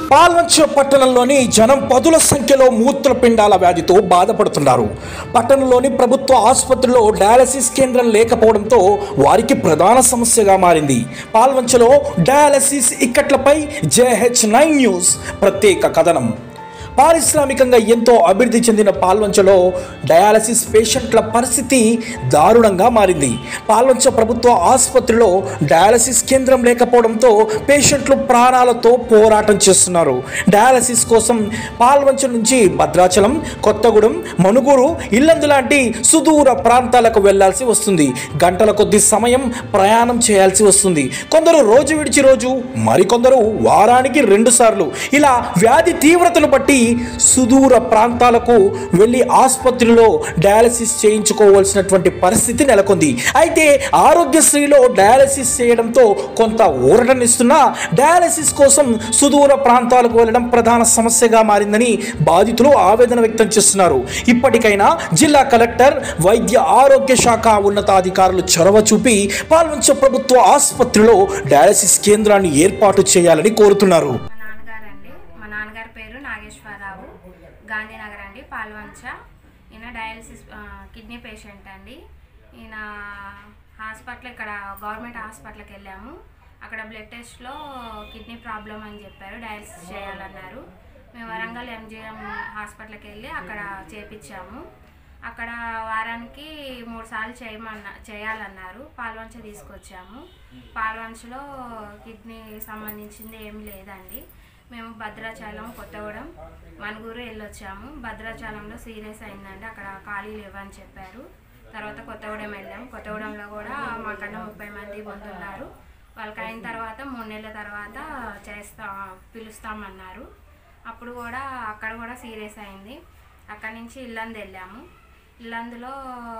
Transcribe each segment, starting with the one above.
పాల్వంచ పట్టణంలోని జనం పదుల సంఖ్యలో మూత్రపిండాల వ్యాధితో బాధపడుతున్నారు. పట్టణంలోని ప్రభుత్వ ఆసుపత్రిలో డయాలసిస్ కేంద్రం లేకపోవడంతో వారికి ప్రధాన సమస్యగా మారింది. పాల్వంచలో డయాలసిస్ ఇక్కట్లపై JH9 న్యూస్ ప్రత్యేక కథనం. పారిశ్రామికంగా ఎంతో అభివృద్ధి చెందిన పాల్వంచలో డయాలసిస్ పేషెంట్ల పరిస్థితి దారుణంగా మారింది. పాల్వంచ ప్రభుత్వ ఆసుపత్రిలో డయాలసిస్ కేంద్రం లేకపోవడంతో పేషెంట్లు ప్రాణాలతో పోరాటం చేస్తున్నారు. డయాలసిస్ కోసం పాల్వంచ నుంచి భద్రాచలం, కొత్తగూడెం, మనుగూరు, ఇల్లందు లాంటి సుదూర ప్రాంతాలకు వెళ్లాల్సి వస్తుంది. గంటల కొద్ది సమయం ప్రయాణం చేయాల్సి వస్తుంది. కొందరు రోజు విడిచి రోజు, మరికొందరు వారానికి 2 సార్లు. ఇలా వ్యాధి తీవ్రతను బట్టి సుదూర ప్రాంతాలకు వెళ్లి ఆసుపత్రిలో డయాలసిస్ చేయించుకోవాల్సినటువంటి పరిస్థితి నెలకొంది. అయితే ఆరోగ్యశ్రీలో డయాలసిస్ చేయడంతో కొంత ఊరటనిస్తున్నా డయాలసిస్ కోసం సుదూర ప్రాంతాలకు వెళ్లడం ప్రధాన సమస్యగా మారిందని బాధితులు ఆవేదన వ్యక్తం చేస్తున్నారు. ఇప్పటికైనా జిల్లా కలెక్టర్, వైద్య ఆరోగ్య శాఖ ఉన్నతాధికారులు చొరవ చూపి పాల్వంచ ప్రభుత్వ ఆసుపత్రిలో డయాలసిస్ కేంద్రాన్ని ఏర్పాటు చేయాలని కోరుతున్నారు. నాగేశ్వరరావు, గాంధీనగర్ అండి, పాల్వంచ. ఈయన డయాలసిస్ కిడ్నీ పేషెంట్ అండి. ఈయన హాస్పిటల్, ఇక్కడ గవర్నమెంట్ హాస్పిటల్కి వెళ్ళాము. అక్కడ బ్లడ్ టెస్ట్లో కిడ్నీ ప్రాబ్లం అని చెప్పారు, డయాలసిస్ చేయాలన్నారు. మేము వరంగల్ MGM హాస్పిటల్కి వెళ్ళి అక్కడ చేయించాము. అక్కడ వారానికి 3 సార్లు చేయాలన్నారు. పాల్వంచ తీసుకొచ్చాము. పాల్వంచలో కిడ్నీ సంబంధించింది ఏమి లేదండి. మేము భద్రాచలం, కొత్తగూడెం, మనుగూరు వెళ్ళొచ్చాము. భద్రాచలంలో సీరియస్ అయిందండి, అక్కడ ఖాళీ లేవని చెప్పారు. తర్వాత కొత్తగూడెం వెళ్ళాము. కొత్తగూడెంలో కూడా మాకన్నా 30 మంది పొందున్నారు. వాళ్ళకి అయిన తర్వాత 3 నెలల తర్వాత పిలుస్తామన్నారు. అప్పుడు కూడా అక్కడ కూడా సీరియస్ అయింది. అక్కడి నుంచి ఇల్లందు వెళ్ళాము. ఇల్లందులో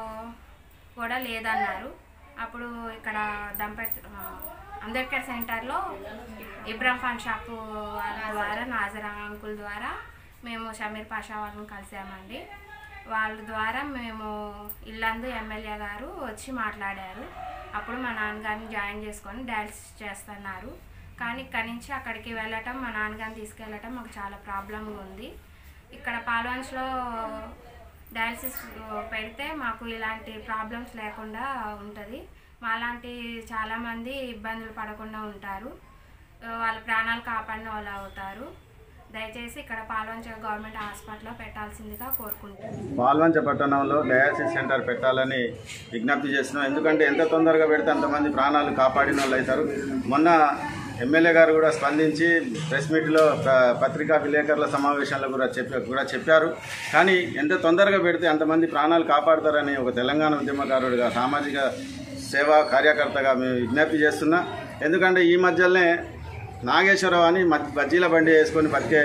కూడా లేదన్నారు. అప్పుడు ఇక్కడ అంబేద్కర్ సెంటర్లో ఇబ్రాహిం ఖాన్ షాపు వాళ్ళ ద్వారా, నాజరా అంకుల్ ద్వారా మేము షమీర్ పాషా వాళ్ళని కలిసామండి. వాళ్ళ ద్వారా మేము ఇల్లందు ఎమ్మెల్యే గారు వచ్చి మాట్లాడారు. అప్పుడు మా నాన్నగారిని జాయిన్ చేసుకొని డయాలసిస్ చేస్తున్నారు. కానీ ఇక్కడి నుంచి అక్కడికి వెళ్ళటం, మా నాన్నగారిని తీసుకెళ్ళటం మాకు చాలా ప్రాబ్లంగా ఉంది. ఇక్కడ పాల్వంచలో డయాలసిస్ పెడితే మాకు ఇలాంటి ప్రాబ్లమ్స్ లేకుండా ఉంటుంది. మాలాంటి చాలామంది ఇబ్బందులు పడకుండా ఉంటారు. వాళ్ళ ప్రాణాలు కాపాడిన వాళ్ళు అవుతారు. దయచేసి ఇక్కడ పాల్వంచ గవర్నమెంట్ హాస్పిటల్లో పెట్టాల్సిందిగా కోరుకుంటున్నాం. పాల్వంచ పట్టణంలో డయాలసిస్ సెంటర్ పెట్టాలని విజ్ఞప్తి చేస్తున్నాం. ఎందుకంటే ఎంత తొందరగా పెడితే అంతమంది ప్రాణాలు కాపాడిన వాళ్ళు అవుతారు. మొన్న ఎమ్మెల్యే గారు కూడా స్పందించి ప్రెస్ మీట్లో, పత్రికా విలేకరుల సమావేశంలో కూడా చెప్పారు. కానీ ఎంత తొందరగా పెడితే అంతమంది ప్రాణాలు కాపాడతారని ఒక తెలంగాణ ఉద్యమకారుడిగా, సామాజిక సేవా కార్యకర్తగా మేము విజ్ఞప్తి చేస్తున్నా. ఎందుకంటే ఈ మధ్యలోనే నాగేశ్వరరావు అని బజ్జీల బండి వేసుకొని బతికే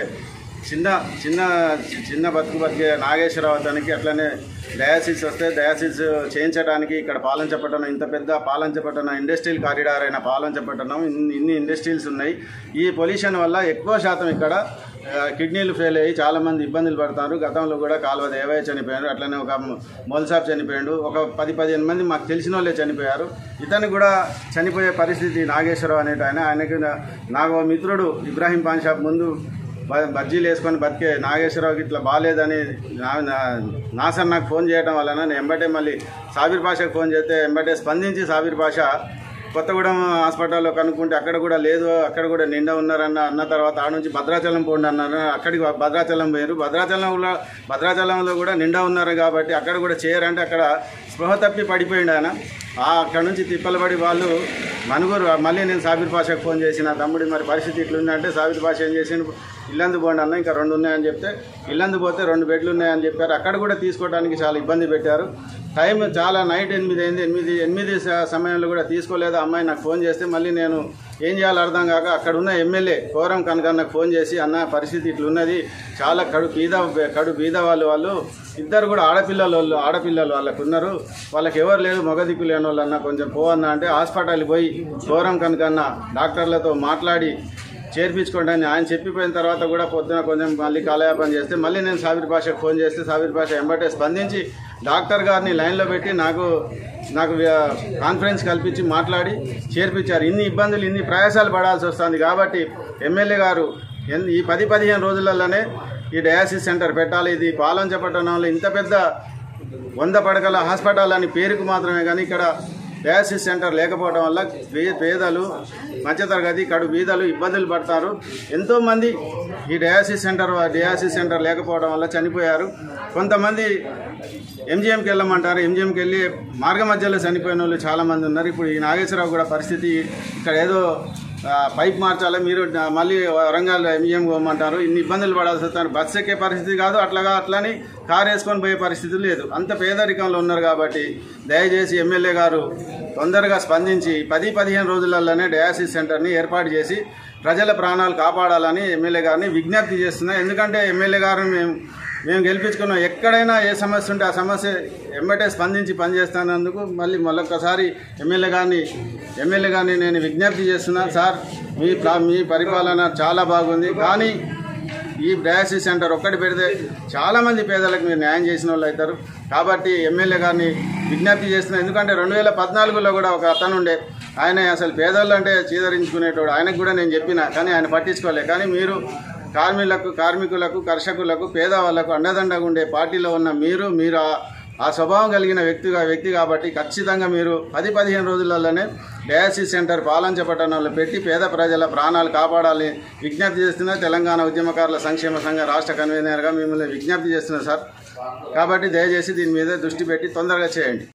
చిన్న బతికే నాగేశ్వరరావు అతనికి అట్లనే డయాలసిస్ వస్తే డయాలసిస్ చేయించడానికి ఇక్కడ పాలంచపట్టణం, ఇంత పెద్ద పాలంచపట్టణం ఇండస్ట్రియల్ కారిడార్ అయిన పాలంచపట్టణం, ఇన్ని ఇండస్ట్రీస్ ఉన్నాయి. ఈ పొల్యూషన్ వల్ల ఎక్కువ శాతం ఇక్కడ కిడ్నీలు ఫెయిల్ అయ్యి చాలామంది ఇబ్బందులు పడతారు. గతంలో కూడా కాలువ దేవయ్య చనిపోయారు, అట్లనే ఒక మోల్సాబ్ చనిపోయాడు, ఒక 10-15 మంది మాకు తెలిసిన వాళ్ళే చనిపోయారు. ఇతను కూడా చనిపోయే పరిస్థితి నాగేశ్వరరావు అనేట ఆయనకి నాకు మిత్రుడు ఇబ్రాహిం ఖాన్ షాప్ ముందు బజ్జీలు వేసుకొని బతికే నాగేశ్వరరావుకి ఇట్లా బాగాలేదని నాసర్ నాకు ఫోన్ చేయడం వలన నేను ఎంబటే మళ్ళీ సాబిర్ పాషాకు ఫోన్ చేస్తే ఎంబటే స్పందించి సాబిర్ పాషా కొత్తగూడెం హాస్పిటల్లో కనుక్కుంటే అక్కడ కూడా లేదు, అక్కడ కూడా నిండా ఉన్నారన్న తర్వాత ఆ నుంచి భద్రాచలం పోండి అన్నారు. అక్కడికి భద్రాచలం పోయారు. భద్రాచలంలో కూడా నిండా ఉన్నారు కాబట్టి అక్కడ కూడా చేయరంటే అక్కడ స్పృహ తప్పి పడిపోయిండు ఆయన. అక్కడ నుంచి తిప్పలబడి వాళ్ళు మనుగూరు, మళ్ళీ నేను సాబిర్ పాషాకు ఫోన్ చేసి నా తమ్ముడి మరి పరిస్థితి ఇట్లుందంటే సాబిర్ పాషా ఏం చేసిండు, ఇల్లందు పోండి అన్న, ఇంకా 2 ఉన్నాయని చెప్తే ఇల్లందు పోతే 2 బెడ్లు ఉన్నాయని చెప్పారు. అక్కడ కూడా తీసుకోవడానికి చాలా ఇబ్బంది పెట్టారు. టైం చాలా నైట్ 8 అయింది. 8 సమయంలో కూడా తీసుకోలేదు. అమ్మాయి నాకు ఫోన్ చేస్తే మళ్ళీ నేను ఏం చేయాలో అర్థం కాక అక్కడ ఉన్న ఎమ్మెల్యే కోరం కనకన్నకు ఫోన్ చేసి, అన్న పరిస్థితి ఇట్లున్నది, చాలా కడు బీద వాళ్ళు ఇద్దరు కూడా ఆడపిల్లలు వాళ్ళకు ఉన్నారు, వాళ్ళకి ఎవరు లేదు, మగ దిక్కు లేని వాళ్ళు అన్న కొంచెం పోవన్నా అంటే హాస్పిటల్కి పోయి కోరం కనకన్న డాక్టర్లతో మాట్లాడి చేర్పించుకోండి అని ఆయన చెప్పిపోయిన తర్వాత కూడా పొద్దున కొంచెం మళ్ళీ కాలయాపన చేస్తే మళ్ళీ నేను సాబిర్ పాషాకు ఫోన్ చేస్తే సాబిర్ పాషా ఎంబటే స్పందించి డాక్టర్ గారిని లైన్లో పెట్టి నాకు కాన్ఫరెన్స్ కల్పించి మాట్లాడి చేర్పించారు. ఇన్ని ఇబ్బందులు, ఇన్ని ప్రయాసాలు పడాల్సి వస్తుంది కాబట్టి ఎమ్మెల్యే గారు ఈ 10-15 రోజులలోనే ఈ డయాలసిస్ సెంటర్ పెట్టాలి. ఇది పాలంచ పట్టణంలో ఇంత పెద్ద 100 పడకల హాస్పిటల్ అని పేరుకు మాత్రమే, కానీ ఇక్కడ డయాలసిస్ సెంటర్ లేకపోవడం వల్ల పేదలు, మధ్యతరగతి, కడు బీదలు ఇబ్బందులు పడతారు. ఎంతోమంది ఈ డయాలసిస్ సెంటర్ లేకపోవడం వల్ల చనిపోయారు. కొంతమంది ఎంజిఎంకి వెళ్ళమంటారు, ఎంజిఎంకి వెళ్ళి మార్గ మధ్యలో చనిపోయిన వాళ్ళు చాలామంది ఉన్నారు. ఇప్పుడు ఈ నాగేశ్వరరావు కూడా పరిస్థితి, ఇక్కడ ఏదో పైప్ మార్చాలి, మీరు మళ్ళీ వరంగల్ ఎంజిఎం పోమంటారు. ఇన్ని ఇబ్బందులు పడాల్సి వస్తారు. బస్సు ఎక్కే పరిస్థితి కాదు, అట్లని కారు వేసుకొని పోయే పరిస్థితి లేదు. అంత పేదరికంలో ఉన్నారు. కాబట్టి దయచేసి ఎమ్మెల్యే గారు తొందరగా స్పందించి 10-15 రోజులలోనే డయాలసిస్ సెంటర్ని ఏర్పాటు చేసి ప్రజల ప్రాణాలు కాపాడాలని ఎమ్మెల్యే గారిని విజ్ఞప్తి చేస్తున్నా. ఎందుకంటే ఎమ్మెల్యే గారిని మేము గెలిపించుకున్నాం. ఎక్కడైనా ఏ సమస్య ఉంటే ఆ సమస్య ఎమ్మటే స్పందించి పనిచేస్తున్నందుకు మళ్ళొక్కసారి ఎమ్మెల్యే గారిని నేను విజ్ఞప్తి చేస్తున్నాను. సార్, మీ పరిపాలన చాలా బాగుంది, కానీ ఈ డయాలసిస్ సెంటర్ ఒక్కటి పెడితే చాలామంది పేదలకు మీరు న్యాయం చేసిన వాళ్ళు అవుతారు. కాబట్టి ఎమ్మెల్యే గారిని విజ్ఞప్తి చేస్తున్నాను. ఎందుకంటే 2014లో కూడా ఒక అతను ఉండే, ఆయన అసలు పేదోళ్ళు అంటే చీదరించుకునేటోడు. ఆయనకు కూడా నేను చెప్పినా, కానీ ఆయన పట్టించుకోలే. కానీ మీరు కార్మికులకు, కర్షకులకు, పేదవాళ్లకు అండదండగా ఉండే పార్టీలో ఉన్న మీరు ఆ స్వభావం కలిగిన వ్యక్తి కాబట్టి ఖచ్చితంగా మీరు 10-15 రోజులలోనే డయాలసిస్ సెంటర్ పాలంచ పట్టణంలో పెట్టి పేద ప్రజల ప్రాణాలు కాపాడాలని విజ్ఞప్తి చేస్తున్నా. తెలంగాణ ఉద్యమకారుల సంక్షేమ సంఘ రాష్ట్ర కన్వీనర్గా మిమ్మల్ని విజ్ఞప్తి చేస్తున్నా సార్. కాబట్టి దయచేసి దీని మీద దృష్టి పెట్టి తొందరగా చేయండి.